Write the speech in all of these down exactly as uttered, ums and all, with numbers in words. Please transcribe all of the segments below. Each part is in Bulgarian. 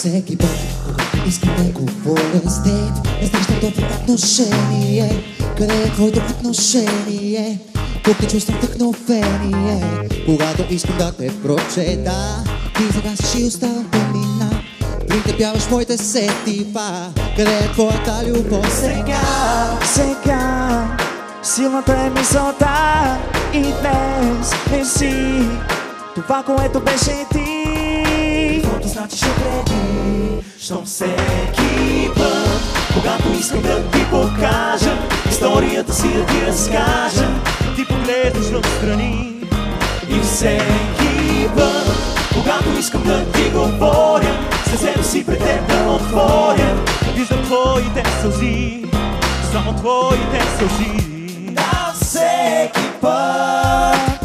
Всеки път, когато искам да говоря с теб, не срещам добро отношение. Къде е твоето отношение? Тук не чувствам вдъхновение. Когато искам да те прочета, ти загасиш и оставам тъмнина. Притъпяваш моите сетива. Къде е твоята любов сега? Сега силната е мисълта и днес не си това, което беше ти. Каквото значиш преди, щом всеки път, когато искам да ти покажа историята си, да ти разкажа, ти погледнеш встрани. И всеки път, когато искам да ти говоря, сърцето си пред теб да отворя, виждам твоите сълзи, само твоите сълзи. Да, всеки път,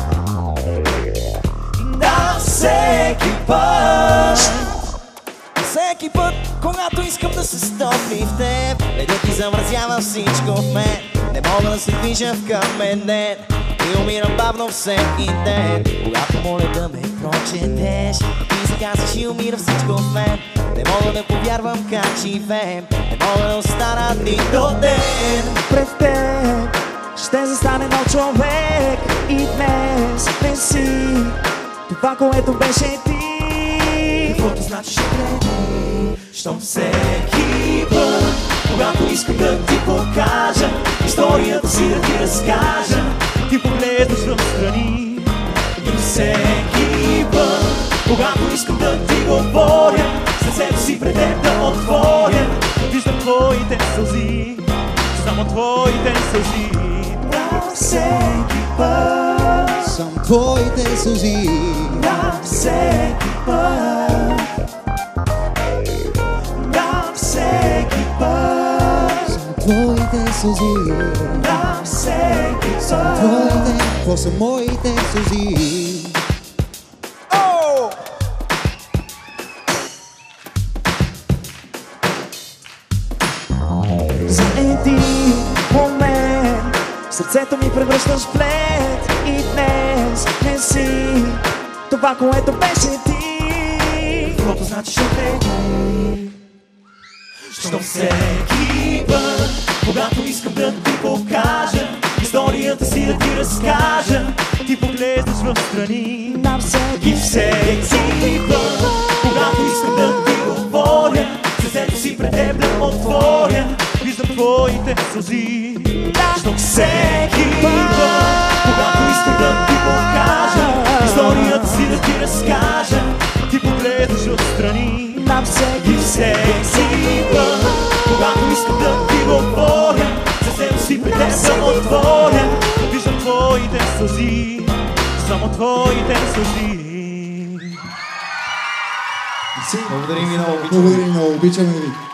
да, всеки път, Всеки път, когато искам да се стопли в теб, ледът ти замразява всичко в мен. Не мога да се движа в каменен и умирам бавно всеки ден. Когато моля да ме прочетеш, ти загасиш и умира всичко в мен. Не мога да повярвам как живеем, не мога да остана нито ден. Пред теб ще застане нов човек и днес не си това, което беше ти. каквото значиш преди, щом всеки път, когато искам да ти покажа историята си, да ти разкажа, ти погледнеш встрани. И всеки път, когато искам да ти говоря, сърцето си пред теб да отворя, виждам твоите сълзи, само твоите сълзи. Да, всеки път, само твоите сълзи. Да, всеки път, да, всеки път, само твоите сълзи. да, всеки път. Твоите, какво са моите сълзи? За един момент сърцето ми превръщаш в плед и днес не си това, което беше ти. Каквото значиш преди, щом всеки път, когато искам да ти покажа историята си, да ти разкажа, ти поглеждаш встрани. На всеки, И всеки път, когато искам да ти говоря, сърцето си пред теб да отворя, виждам твоите сълзи. Щом всеки път, когато искам да ти покажа историята си, да ти разкажа, ти погледнеш отстрани. на всеки, И всеки път, когато искам да ти говоря, сърцето си пред теб да отворя, виждам твоите сълзи, само твоите сълзи. Благодарим ви много, Благодарим много, обичаме ви.